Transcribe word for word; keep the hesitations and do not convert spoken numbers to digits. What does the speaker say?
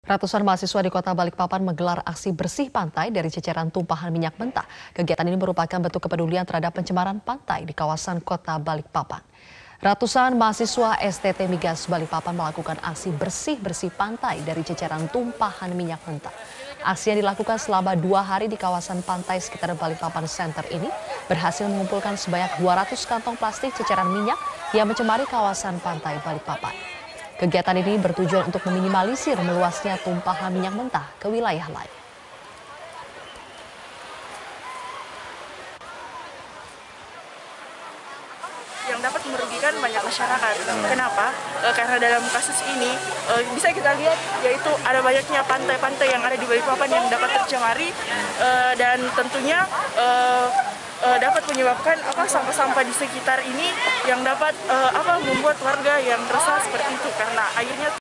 Ratusan mahasiswa di kota Balikpapan menggelar aksi bersih pantai dari ceceran tumpahan minyak mentah. Kegiatan ini merupakan bentuk kepedulian terhadap pencemaran pantai di kawasan kota Balikpapan. Ratusan mahasiswa S T T Migas Balikpapan melakukan aksi bersih-bersih pantai dari ceceran tumpahan minyak mentah. Aksi yang dilakukan selama dua hari di kawasan pantai sekitar Balikpapan Center ini berhasil mengumpulkan sebanyak dua ratus kantong plastik ceceran minyak yang mencemari kawasan pantai Balikpapan. Kegiatan ini bertujuan untuk meminimalisir meluasnya tumpahan minyak mentah ke wilayah lain. Yang dapat merugikan banyak masyarakat. Kenapa? E, karena dalam kasus ini e, bisa kita lihat yaitu ada banyaknya pantai-pantai yang ada di Balikpapan yang dapat tercemari e, dan tentunya e, e, dapat menyebabkan apa sampah-sampah di sekitar ini yang dapat e, apa membuat warga yang resah seperti itu karena airnya